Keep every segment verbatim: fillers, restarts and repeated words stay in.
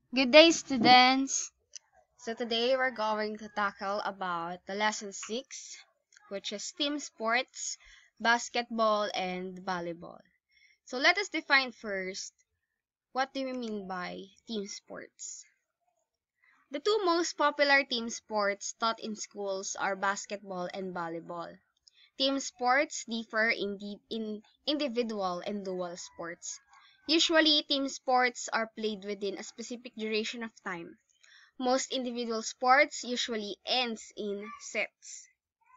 Good day, students! So today we're going to tackle about the lesson six, which is team sports, basketball, and volleyball. So let us define first, what do we mean by team sports? The two most popular team sports taught in schools are basketball and volleyball. Team sports differ in, the, in individual and dual sports. Usually, team sports are played within a specific duration of time. Most individual sports usually ends in sets.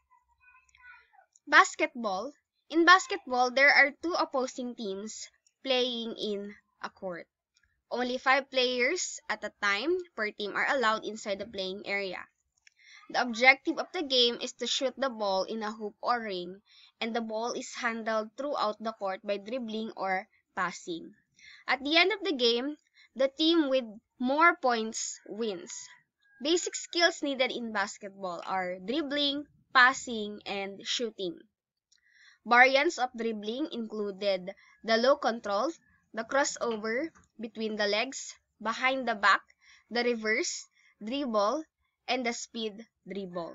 Basketball. In basketball, there are two opposing teams playing in a court. Only five players at a time per team are allowed inside the playing area. The objective of the game is to shoot the ball in a hoop or ring, and the ball is handled throughout the court by dribbling or passing. At the end of the game, the team with more points wins. Basic skills needed in basketball are dribbling, passing, and shooting. Variants of dribbling included the low control, the crossover between the legs, behind the back, the reverse dribble, and the speed dribble.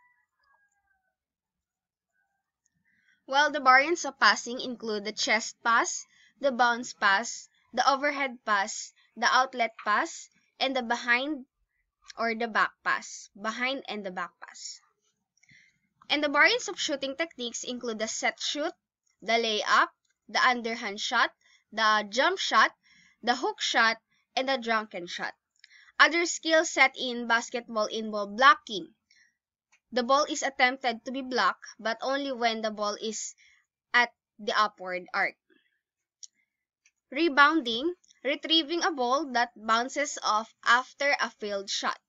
While the variants of passing include the chest pass, the bounce pass, the overhead pass, the outlet pass, and the behind or the back pass, behind and the back pass. And the variants of shooting techniques include the set shoot, the layup, the underhand shot, the jump shot, the hook shot, and the drunken shot. Other skills set in basketball involve blocking. The ball is attempted to be blocked, but only when the ball is at the upward arc. Rebounding, retrieving a ball that bounces off after a failed shot.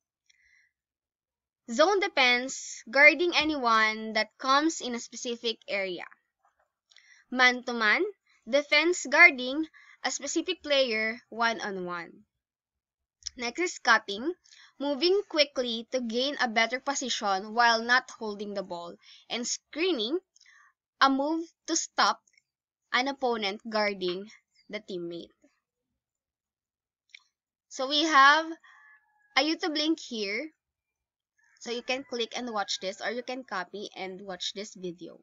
Zone defense, guarding anyone that comes in a specific area. Man-to-man, defense guarding a specific player one-on-one. Next is cutting, moving quickly to gain a better position while not holding the ball. And screening, a move to stop an opponent guarding the teammate. So we have a YouTube link here. So you can click and watch this, or you can copy and watch this video.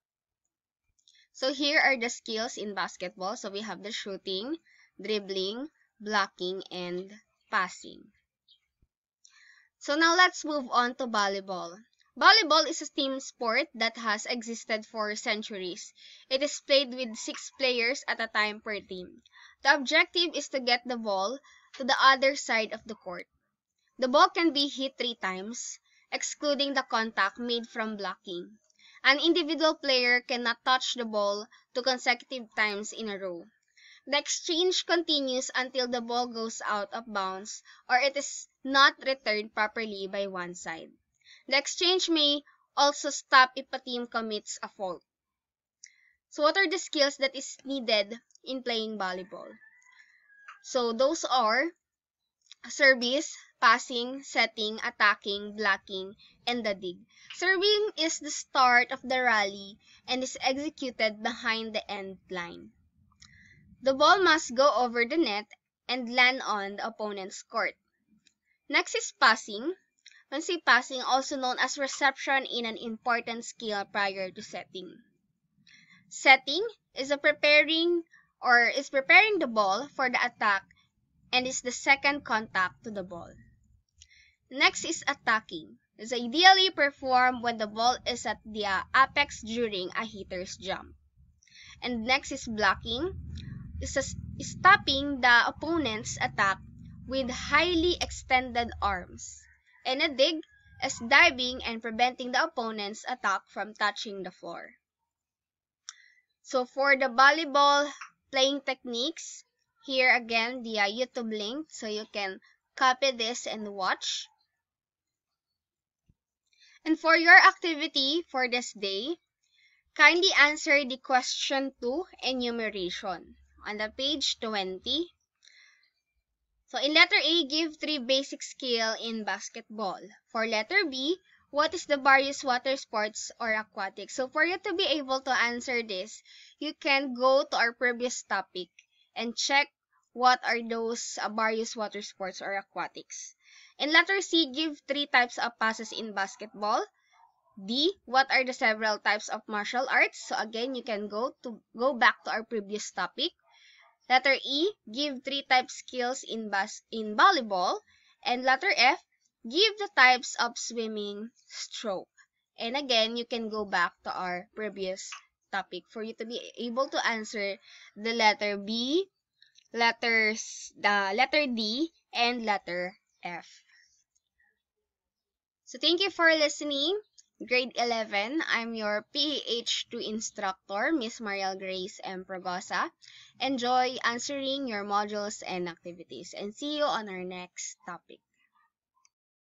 So here are the skills in basketball. So we have the shooting, dribbling, blocking, and passing. So now let's move on to volleyball. Volleyball is a team sport that has existed for centuries. It is played with six players at a time per team. The objective is to get the ball to the other side of the court. The ball can be hit three times, excluding the contact made from blocking. An individual player cannot touch the ball two consecutive times in a row. The exchange continues until the ball goes out of bounds or it is not returned properly by one side. The exchange may also stop if a team commits a fault. So what are the skills that is needed in playing volleyball? So those are service, passing, setting, attacking, blocking, and the dig. Serving is the start of the rally and is executed behind the end line. The ball must go over the net and land on the opponent's court. Next is passing. When say passing, also known as reception, in an important skill prior to setting. Setting is a preparing or is preparing the ball for the attack and is the second contact to the ball. Next is attacking. It's ideally performed when the ball is at the apex during a hitter's jump. And next is blocking. It's a, stopping the opponent's attack with highly extended arms. And a dig is diving and preventing the opponent's attack from touching the floor. So for the volleyball playing techniques, here again the uh, YouTube link, so you can copy this and watch. And for your activity for this day, kindly answer the question two, enumeration, on the page twenty. So in letter A, give three basic skill in basketball. For letter B, what is the various water sports or aquatics? So for you to be able to answer this, you can go to our previous topic and check what are those uh, various water sports or aquatics. In letter C, give three types of passes in basketball. D, what are the several types of martial arts? So again, you can go to go back to our previous topic. Letter E, give three types skills in bas in volleyball. And letter F, give the types of swimming stroke. And again, you can go back to our previous topic for you to be able to answer the letter B, letters the letter D, and letter F. So thank you for listening. Grade eleven, I'm your P H two instructor, Miss Mariel Grace M. Progosa. Enjoy answering your modules and activities, and see you on our next topic.